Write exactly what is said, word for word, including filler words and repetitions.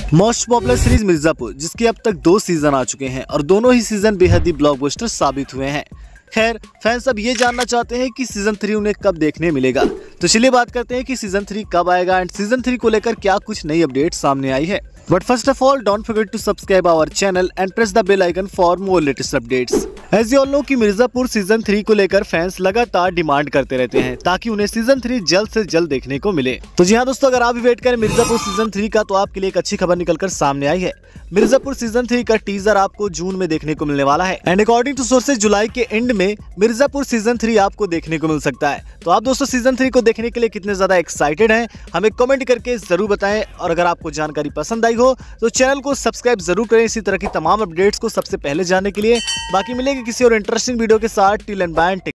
Most popular series Mirzapur, जिसके अब तक दो सीजन आ चुके हैं और दोनों ही सीजन बेहद ही ब्लॉकबस्टर साबित हुए हैं। खैर, फैंस अब ये जानना चाहते हैं कि सीजन थ्री उन्हें कब देखने मिलेगा। तो चलिए बात करते हैं कि सीजन थ्री कब आएगा एंड सीजन थ्री को लेकर क्या कुछ नई अपडेट सामने आई है। But first of all, don't forget to subscribe our channel and press the bell icon for more latest updates. As you all know कि मिर्जापुर सीजन थ्री को लेकर फैंस लगातार डिमांड करते रहते हैं ताकि उन्हें सीजन थ्री जल्द से जल्द देखने को मिले। तो जी हाँ दोस्तों, अगर आप भी वेट करें मिर्जापुर सीजन थ्री का, तो आपके लिए एक अच्छी खबर निकलकर सामने आई है। मिर्जापुर सीजन थ्री का टीजर आपको जून में देखने को मिलने वाला है एंड अकॉर्डिंग टू सोर्सेज जुलाई के एंड में मिर्जापुर सीजन थ्री आपको देखने को मिल सकता है। तो आप दोस्तों सीजन थ्री को देखने के लिए कितने ज्यादा एक्साइटेड हैं, हमें कमेंट करके जरूर बताएं। और अगर आपको जानकारी पसंद आई हो तो चैनल को सब्सक्राइब जरूर करें इसी तरह की तमाम अपडेट्स को सबसे पहले जानने के लिए। बाकी मिलेंगे किसी और इंटरेस्टिंग वीडियो के साथ। Till end bye.